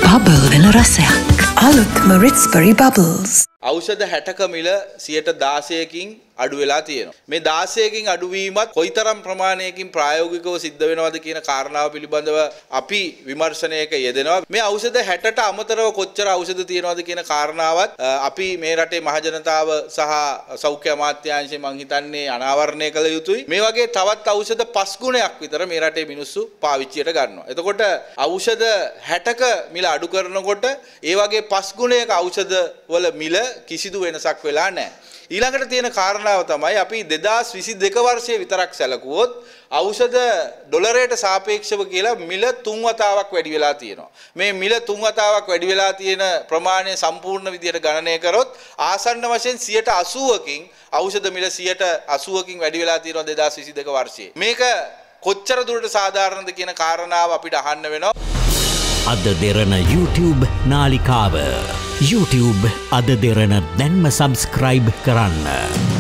Bubble වෙන රසයක්. අලුත්ම රිට්ස්බරි බබල්ස්. ඖෂධ 60ක මිල 16%කින් අඩු වෙලා තියෙනවා. මේ 16කින් අඩුවීමත් කොයිතරම් ප්‍රමාණයකින් ප්‍රායෝගිකව සිද්ධ වෙනවද කියන කාරණාව පිළිබඳව අපි විමර්ශනයක යෙදෙනවා. මේ ඖෂධ 60ට අමතරව කොච්චර ඖෂධ තියෙනවද කියන කාරණාවත් අපි මේ රටේ මහජනතාව සහ සෞඛ්‍ය අමාත්‍යාංශය මං හිතන්නේ අනාවරණය කළ යුතුයි. මේ වගේ තවත් ඖෂධ 5 ගුණයක් විතර මේ රටේ මිනිස්සු පාවිච්චියට ගන්නවා. එතකොට ඖෂධ 60ක මිල අඩු කරනකොට ඒ වගේ 5 ගුණයක ඖෂධ වල මිල කිසිදු වෙනසක් වෙලා නැහැ. ඊළඟට තියෙන කාරණාව තමයි අපි 2022 වර්ෂයේ විතරක් සැලකුවොත් ඖෂධ ඩොලරයට සාපේක්ෂව කියලා මිල 3 වතාවක් වැඩි වෙලා තියෙනවා. මේ මිල 3 වතාවක් වැඩි වෙලා තියෙන ප්‍රමාණය සම්පූර්ණ විදියට ගණනය කරොත් ආසන්න වශයෙන් 80%කින් ඖෂධ මිල 80%කින් වැඩි වෙලා තියෙනවා 2022 වර්ෂයේ. මේක කොච්චර දුරට සාධාරණද කියන කාරණාව අපිට අහන්න වෙනවා. AdaDerana YouTube නාලිකාව YouTube AdaDerana දැන්ම subscribe කරන්න.